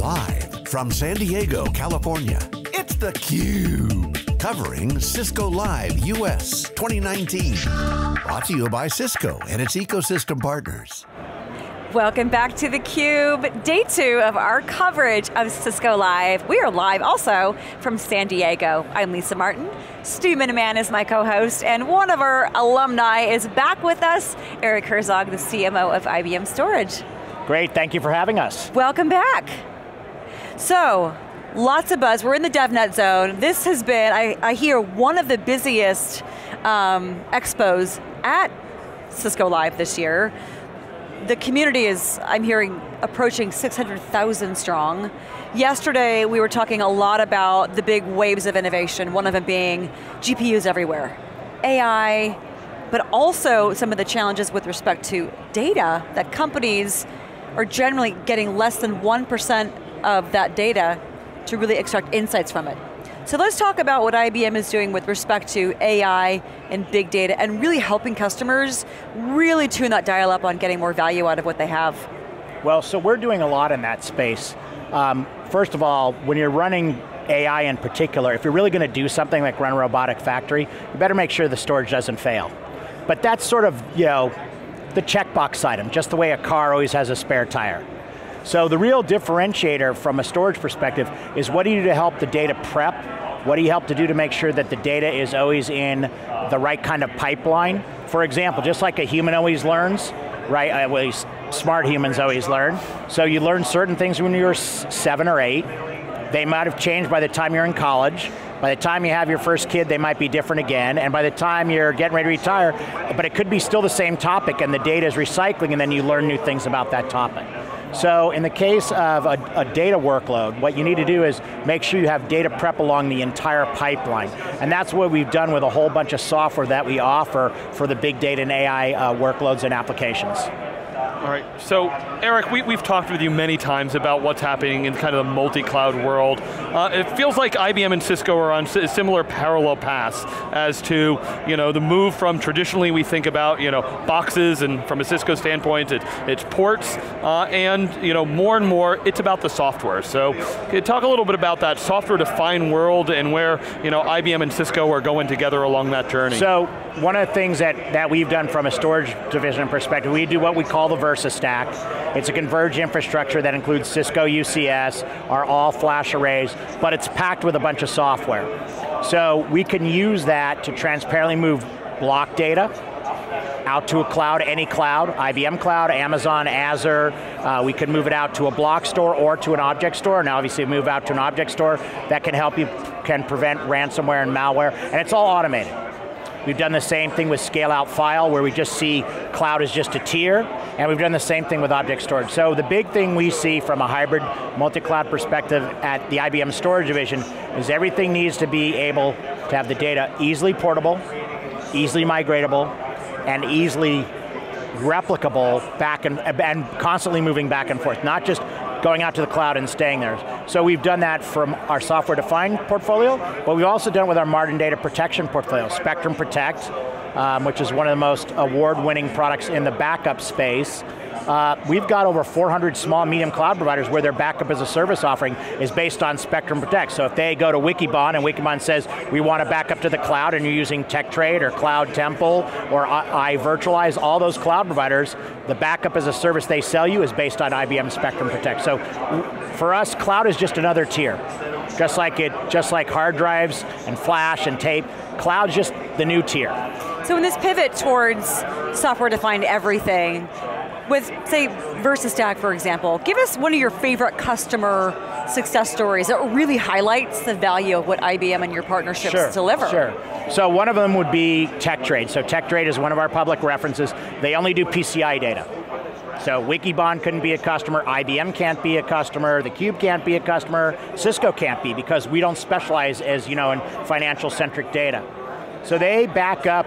Live from San Diego, California, it's theCUBE. Covering Cisco Live US 2019. Brought to you by Cisco and its ecosystem partners. Welcome back to theCUBE, day 2 of our coverage of Cisco Live. We are live also from San Diego. I'm Lisa Martin, Stu Miniman is my co-host, and one of our alumni is back with us, Eric Herzog, the CMO of IBM Storage. Great, thank you for having us. Welcome back. So, lots of buzz, we're in the DevNet zone. This has been, I hear, one of the busiest expos at Cisco Live this year. The community is, I'm hearing, approaching 600,000 strong. Yesterday, we were talking a lot about the big waves of innovation, one of them being GPUs everywhere, AI, but also some of the challenges with respect to data, that companies are generally getting less than 1% of that data to really extract insights from it. So let's talk about what IBM is doing with respect to AI and big data and really helping customers really tune that dial up on getting more value out of what they have. Well, so we're doing a lot in that space. First of all, when you're running AI in particular, if you're really going to do something like run a robotic factory, you better make sure the storage doesn't fail. But that's sort of, the checkbox item, just the way a car always has a spare tire. So the real differentiator from a storage perspective is what do you do to help the data prep? What do you help to do to make sure that the data is always in the right kind of pipeline? For example, just like a human always learns, right? At least smart humans always learn. So you learn certain things when you're 7 or 8. They might have changed by the time you're in college. By the time you have your first kid, they might be different again, and by the time you're getting ready to retire, but it could be still the same topic and the data is recycling and then you learn new things about that topic. So in the case of a data workload, what you need to do is make sure you have data prep along the entire pipeline. And that's what we've done with a whole bunch of software that we offer for the big data and AI workloads and applications. All right, so Eric, we've talked with you many times about what's happening in kind of the multi-cloud world. It feels like IBM and Cisco are on similar parallel paths as to the move from traditionally we think about boxes, and from a Cisco standpoint it's ports, and more and more it's about the software. So can you talk a little bit about that software-defined world and where IBM and Cisco are going together along that journey? So one of the things that we've done from a storage division perspective, we do what we call the Versa Stack. It's a converged infrastructure that includes Cisco UCS, our all-flash arrays, but it's packed with a bunch of software. So we can use that to transparently move block data out to a cloud, any cloud, IBM Cloud, Amazon, Azure. We can move it out to a block store or to an object store, and obviously move out to an object store that can prevent ransomware and malware, and it's all automated. We've done the same thing with scale out file, where we just see cloud as just a tier, and we've done the same thing with object storage. So the big thing we see from a hybrid multi-cloud perspective at the IBM Storage Division is everything needs to be able to have the data easily portable, easily migratable, and easily replicable back and constantly moving back and forth, not just going out to the cloud and staying there. So we've done that from our software-defined portfolio, but we've also done it with our modern data protection portfolio, Spectrum Protect, which is one of the most award-winning products in the backup space. We've got over 400 small, medium cloud providers where their backup as a service offering is based on Spectrum Protect. So if they go to Wikibon and Wikibon says, we want to back up to the cloud, and you're using TechTrade or Cloud Temple or iVirtualize, all those cloud providers, the backup as a service they sell you is based on IBM Spectrum Protect. So for us, cloud is just another tier. Just like hard drives and flash and tape, cloud's just the new tier. So in this pivot towards software-defined everything, with, say, Versa Stack, for example, give us one of your favorite customer success stories that really highlights the value of what IBM and your partnerships deliver. Sure. So one of them would be TechTrade. So TechTrade is one of our public references. They only do PCI data. So Wikibon couldn't be a customer, IBM can't be a customer, theCUBE can't be a customer, Cisco can't be, because we don't specialize, as you know, in financial-centric data. So they back up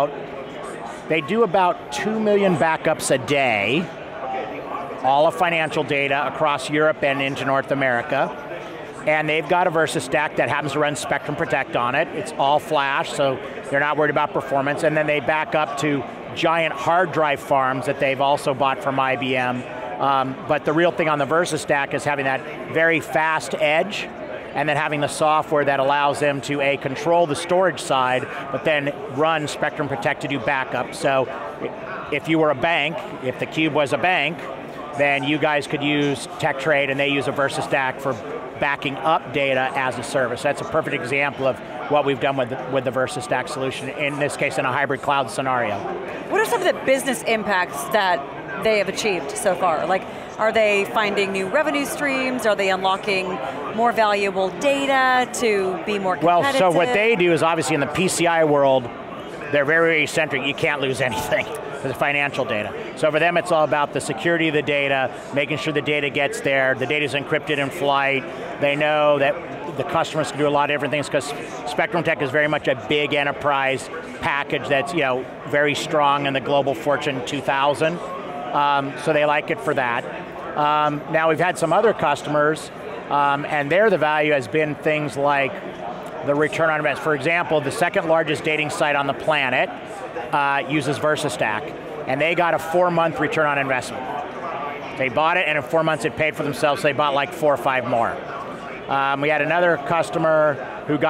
they do about 2 million backups a day, all of financial data across Europe and into North America. And they've got a Versa Stack that happens to run Spectrum Protect on it. It's all flash, so they're not worried about performance. And then they back up to giant hard drive farms that they've also bought from IBM But the real thing on the VersaStack is having that very fast edge, and then having the software that allows them to control the storage side, but then run Spectrum Protect to do backup. So if you were a bank, if the Cube was a bank, then you guys could use TechTrade and they use a VersaStack for backing up data as a service. That's a perfect example of what we've done with the VersaStack solution, in this case in a hybrid cloud scenario. What are some of the business impacts that they have achieved so far? Like, are they finding new revenue streams? Are they unlocking more valuable data to be more competitive? Well, so what they do is obviously in the PCI world, they're very, very centric. You can't lose anything for the financial data. So for them, it's all about the security of the data, making sure the data gets there, the data's encrypted in flight. They know that the customers can do a lot of different things because Spectrum Tech is very much a big enterprise package that's very strong in the global Fortune 2000. So they like it for that. Now we've had some other customers, and there the value has been things like the return on investment. For example, the second largest dating site on the planet uses VersaStack, and they got a 4-month return on investment. They bought it, and in 4 months it paid for themselves, so they bought like 4 or 5 more. We had another customer who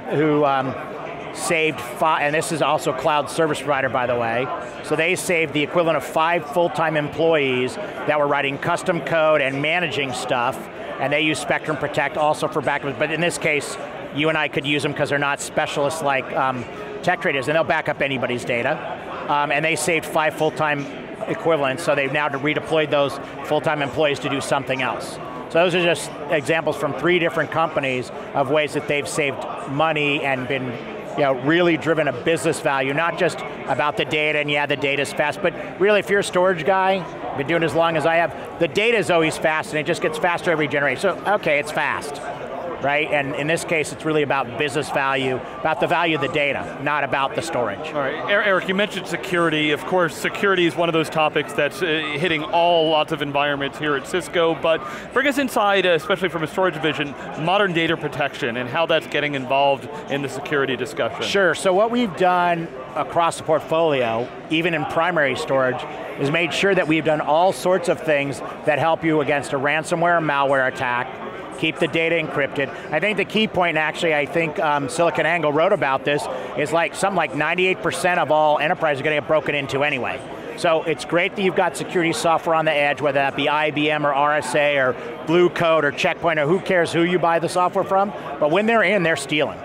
saved 5, and this is also a cloud service provider, by the way, so they saved the equivalent of 5 full-time employees that were writing custom code and managing stuff, and they use Spectrum Protect also for backup, but in this case, you and I could use them because they're not specialists like TechTrade is, and they'll back up anybody's data, and they saved 5 full-time equivalents, so they've now redeployed those full-time employees to do something else. So those are just examples from 3 different companies of ways that they've saved money and been really driven a business value, not just about the data, and the data's fast, but really if you're a storage guy, been doing it as long as I have, the data is always fast and it just gets faster every generation. So, okay, it's fast, right? And in this case, it's really about business value, about the value of the data, not about the storage. All right, Eric, you mentioned security. Of course, security is one of those topics that's hitting lots of environments here at Cisco, but bring us inside, especially from a storage division, modern data protection and how that's getting involved in the security discussion. Sure, so what we've done across the portfolio, even in primary storage, is made sure that we've done all sorts of things that help you against a ransomware or malware attack, keep the data encrypted. I think the key point, actually, I think SiliconANGLE wrote about this, is something like 98% of all enterprises are going to get broken into anyway. So it's great that you've got security software on the edge, whether that be IBM or RSA or Blue Coat or Checkpoint, or who cares who you buy the software from, but when they're in, they're stealing.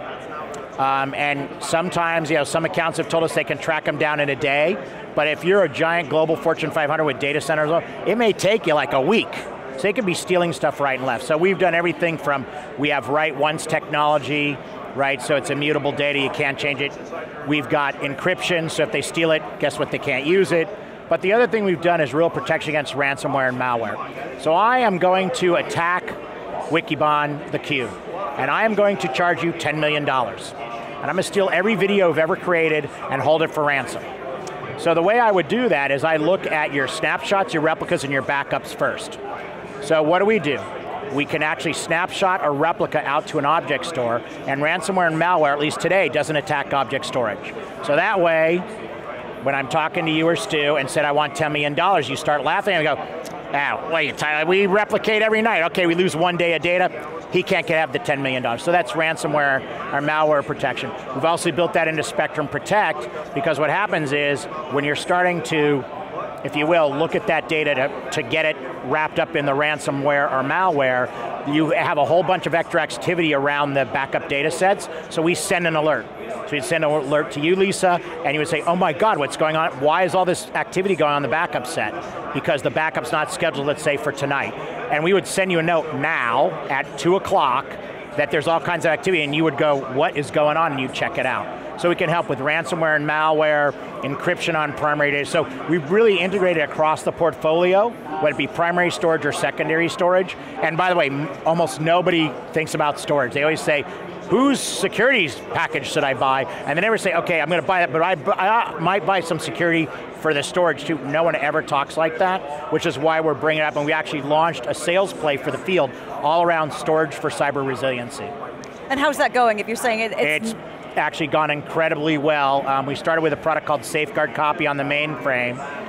And sometimes, some accounts have told us they can track them down in a day, but if you're a giant global Fortune 500 with data centers, it may take you like a week. So they could be stealing stuff right and left. So we've done everything from, we have write once technology, right, so it's immutable data, you can't change it. We've got encryption, so if they steal it, guess what, they can't use it. But the other thing we've done is real protection against ransomware and malware. So I am going to attack Wikibon, the Cube, and I am going to charge you $10 million. And I'm going to steal every video you've ever created and hold it for ransom. So the way I would do that is I look at your snapshots, your replicas, and your backups first. So what do? We can actually snapshot a replica out to an object store, and ransomware and malware, at least today, doesn't attack object storage. So that way, when I'm talking to you or Stu and said I want $10 million, you start laughing and go, wait, Tyler, we replicate every night. Okay, we lose 1 day of data. He can't have the $10 million. So that's ransomware or malware protection. We've also built that into Spectrum Protect, because what happens is when you're starting to, if you will, look at that data to get it wrapped up in the ransomware or malware, you have a whole bunch of extra activity around the backup data sets, so we send an alert. So we'd send an alert to you, Lisa, and you would say, oh my God, what's going on? Why is all this activity going on the backup set? Because the backup's not scheduled, let's say, for tonight. And we would send you a note now at 2 o'clock that there's all kinds of activity, and you would go, what is going on? And you'd check it out. So we can help with ransomware and malware, encryption on primary data. So we've really integrated across the portfolio, whether it be primary storage or secondary storage. And by the way, almost nobody thinks about storage. They always say, whose security package should I buy? And they never say, okay, I'm going to buy that, but I might buy some security for the storage too. No one ever talks like that, which is why we're bringing it up, and we actually launched a sales play for the field all around storage for cyber resiliency. And how's that going, if you're saying it's actually gone incredibly well. We started with a product called Safeguard Copy on the mainframe.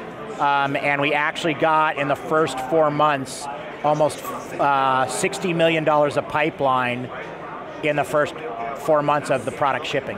and we actually got, in the first 4 months, almost $60 million of pipeline in the first 4 months of the product shipping.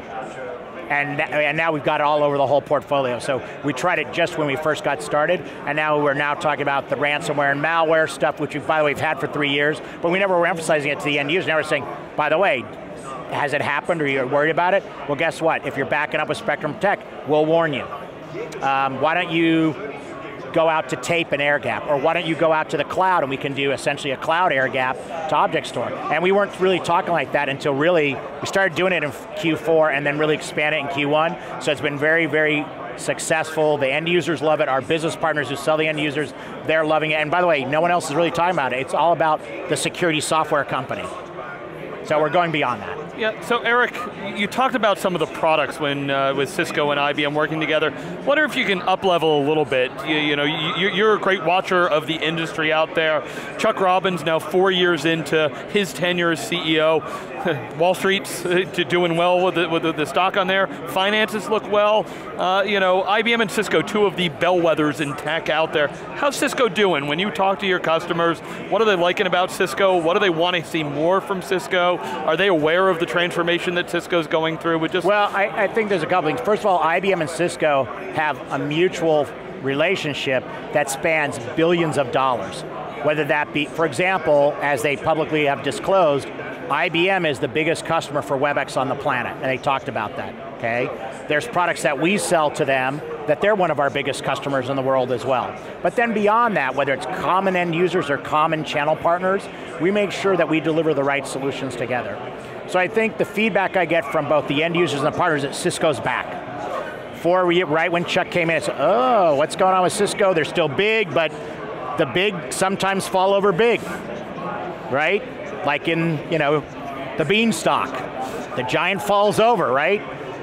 And now we've got it all over the whole portfolio. So we tried it just when we first got started, and now we're talking about the ransomware and malware stuff, which by the way, we've had for 3 years, but we never were emphasizing it to the end user. Now we're saying, by the way, has it happened or you're worried about it? Well, guess what? If you're backing up with Spectrum Protect, we'll warn you. Why don't you go out to tape and air gap, or why don't you go out to the cloud and we can do essentially a cloud air gap to object store. And we weren't really talking like that until really, we started doing it in Q4 and then really expanded it in Q1. So it's been very, very successful. The end users love it. Our business partners who sell the end users, they're loving it. And by the way, no one else is really talking about it. It's all about the security software company. So we're going beyond that. Yeah, so Eric, you talked about some of the products when with Cisco and IBM working together. Wonder if you can up-level a little bit. You're a great watcher of the industry out there. Chuck Robbins, now 4 years into his tenure as CEO. Wall Street's doing well with the stock on there. Finances look well. IBM and Cisco, two of the bellwethers in tech out there. How's Cisco doing? When you talk to your customers, what are they liking about Cisco? What do they want to see more from Cisco? Are they aware of the transformation that Cisco's going through? Well, I think there's a couple things. First of all, IBM and Cisco have a mutual relationship that spans billions of dollars. Whether that be, for example, as they publicly have disclosed, IBM is the biggest customer for WebEx on the planet, and they talked about that, okay? There's products that we sell to them that they're one of our biggest customers in the world as well. But then beyond that, whether it's common end users or common channel partners, we make sure that we deliver the right solutions together. So I think the feedback I get from both the end users and the partners is Cisco's back. Right when Chuck came in, it's, oh, what's going on with Cisco? They're still big, but the big sometimes fall over big, right? Like in, the beanstalk. The giant falls over, right?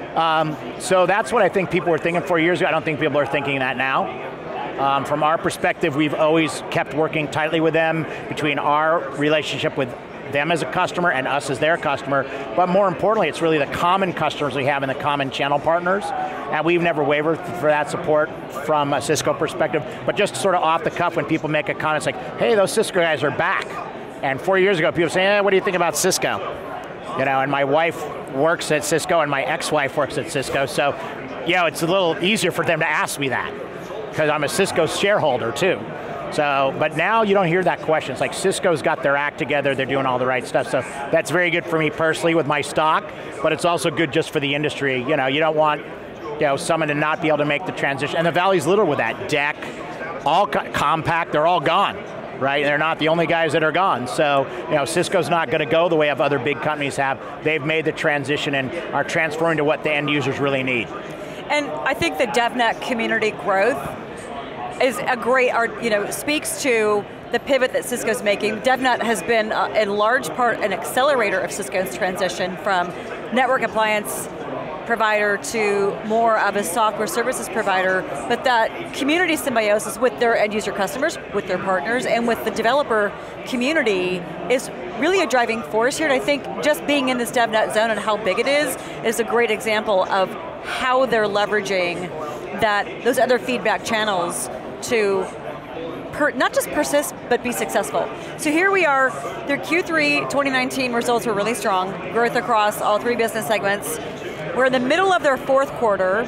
So that's what I think people were thinking 4 years ago. I don't think people are thinking that now. From our perspective, we've always kept working tightly with them between our relationship with them as a customer and us as their customer, but more importantly, it's really the common customers we have and the common channel partners, and we've never wavered for that support from a Cisco perspective, but just sort of off the cuff when people make a comment, it's like, hey, those Cisco guys are back. And 4 years ago, people say, what do you think about Cisco? And my wife works at Cisco and my ex-wife works at Cisco, so it's a little easier for them to ask me that, because I'm a Cisco shareholder too. So, but now you don't hear that question. It's like Cisco's got their act together, they're doing all the right stuff. So that's very good for me personally with my stock, but it's also good just for the industry. You don't want someone to not be able to make the transition. And the Valley's little with that. DEC, all Compact, they're all gone, right? They're not the only guys that are gone. So, Cisco's not going to go the way of other big companies have. They've made the transition and are transferring to what the end users really need. And I think the DevNet community growth is a great, speaks to the pivot that Cisco's making. DevNet has been, in large part, an accelerator of Cisco's transition from network appliance provider to more of a software services provider, but that community symbiosis with their end user customers, with their partners, and with the developer community is really a driving force here. And I think just being in this DevNet zone and how big it is a great example of how they're leveraging those other feedback channels to not just persist, but be successful. So here we are, their Q3 2019 results were really strong, growth across all three business segments. We're in the middle of their fourth quarter.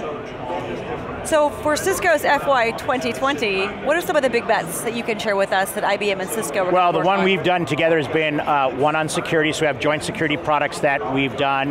So for Cisco's FY 2020, what are some of the big bets that you can share with us that IBM and Cisco are Well, the one we've done together has been one on security, so we have joint security products that we've done.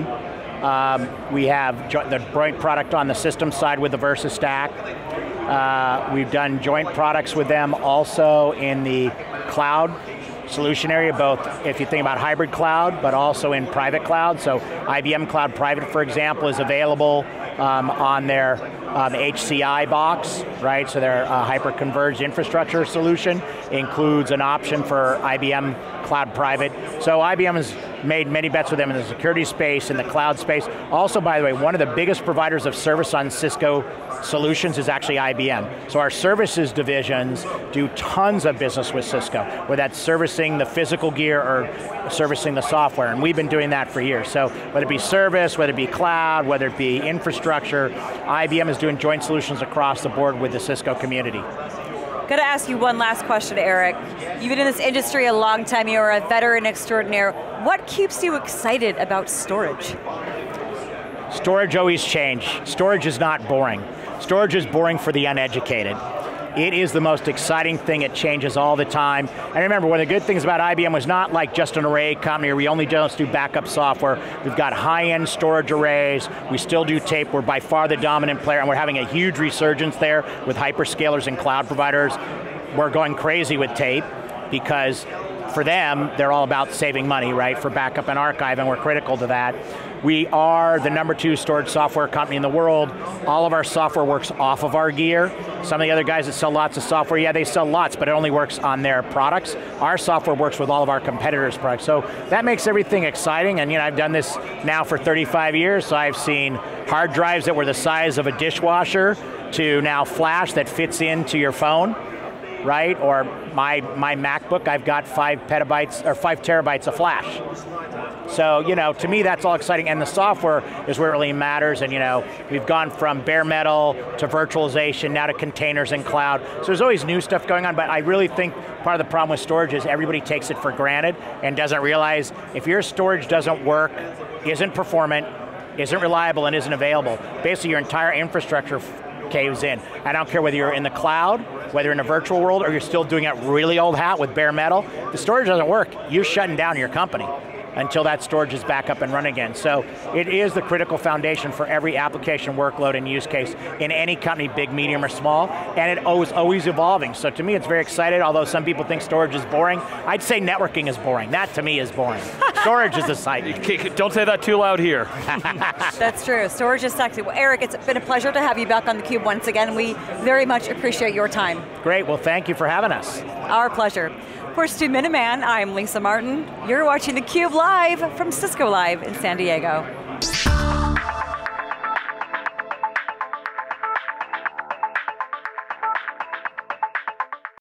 We have the joint product on the system side with the VersaStack. We've done joint products with them also in the cloud solution area, both if you think about hybrid cloud, but also in private cloud. So IBM Cloud Private, for example, is available on their HCI box, right? So their hyper-converged infrastructure solution includes an option for IBM Cloud Private. So IBM has made many bets with them in the security space, in the cloud space. Also, by the way, one of the biggest providers of service on Cisco solutions is actually IBM. So our services divisions do tons of business with Cisco, whether that's servicing the physical gear or servicing the software, and we've been doing that for years. So whether it be service, whether it be cloud, whether it be infrastructure, IBM is doing joint solutions across the board with the Cisco community. Got to ask you one last question, Eric. You've been in this industry a long time. You're a veteran extraordinaire. What keeps you excited about storage? Storage always change. Storage is not boring. Storage is boring for the uneducated. It is the most exciting thing. It changes all the time. And remember, one of the good things about IBM was not like just an array company where we only just do backup software. We've got high-end storage arrays. We still do tape. We're by far the dominant player, and we're having a huge resurgence there with hyperscalers and cloud providers. We're going crazy with tape because for them, they're all about saving money, right, for backup and archive, and we're critical to that. We are the #2 storage software company in the world. All of our software works off of our gear. Some of the other guys that sell lots of software, yeah, they sell lots, but it only works on their products. Our software works with all of our competitors' products. So that makes everything exciting, and I've done this now for 35 years, so I've seen hard drives that were the size of a dishwasher to now flash that fits into your phone, right? Or my MacBook, I've got 5 terabytes of flash. So, to me that's all exciting, and the software is where it really matters, and we've gone from bare metal to virtualization, now to containers and cloud. So there's always new stuff going on, but I really think part of the problem with storage is everybody takes it for granted and doesn't realize if your storage doesn't work, isn't performant, isn't reliable, and isn't available, basically your entire infrastructure caves in. I don't care whether you're in the cloud, whether in a virtual world, or you're still doing it really old hat with bare metal. The storage doesn't work, you're shutting down your company until that storage is back up and run again. So it is the critical foundation for every application workload and use case in any company, big, medium, or small, and it is always evolving. So to me, it's very exciting, although some people think storage is boring. I'd say networking is boring. That to me is boring. Storage is exciting. Don't say that too loud here. That's true, storage is sexy. Well, Eric, it's been a pleasure to have you back on theCUBE once again. We very much appreciate your time. Great, well thank you for having us. Our pleasure. For Stu Miniman, I'm Lisa Martin. You're watching theCUBE live from Cisco Live in San Diego.